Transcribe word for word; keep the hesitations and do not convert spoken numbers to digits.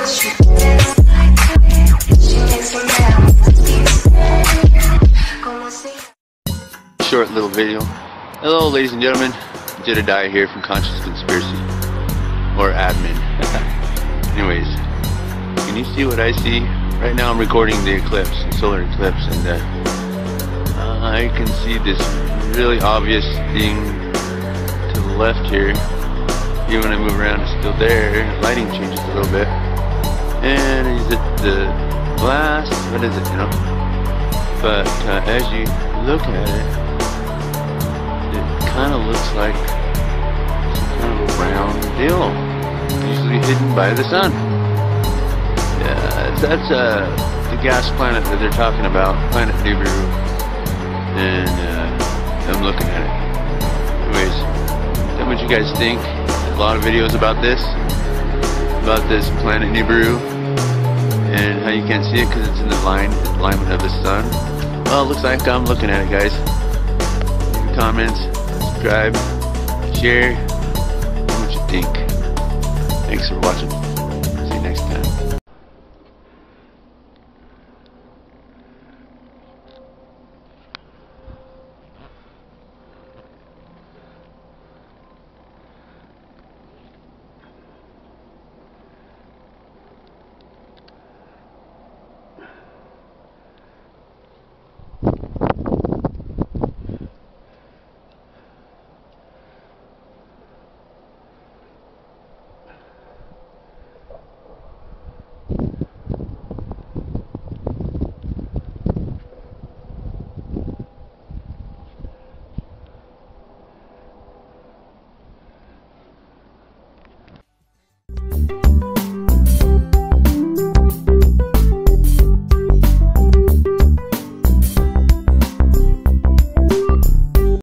Short little video. Hello ladies and gentlemen, Junnaykar here from Conscious Conspiracy, or admin. Anyways, can you see what I see? Right now I'm recording the eclipse, the solar eclipse, and uh, uh, I can see this really obvious thing to the left here. Even when I move around, it's still there. Lighting changes a little bit. And is it the glass? What is it, you know? But uh, as you look at it, it kind of looks like some kind of round deal, usually hidden by the sun. Yeah, that's uh, the gas planet that they're talking about, planet Nibiru. And uh, I'm looking at it. Anyways, tell me what you guys think. There's a lot of videos about this, about this planet Nibiru, and how you can't see it because it's in the line, alignment of the sun. Well, it looks like I'm looking at it, guys. Leave your comments, subscribe, share, tell me what you think. Thanks for watching.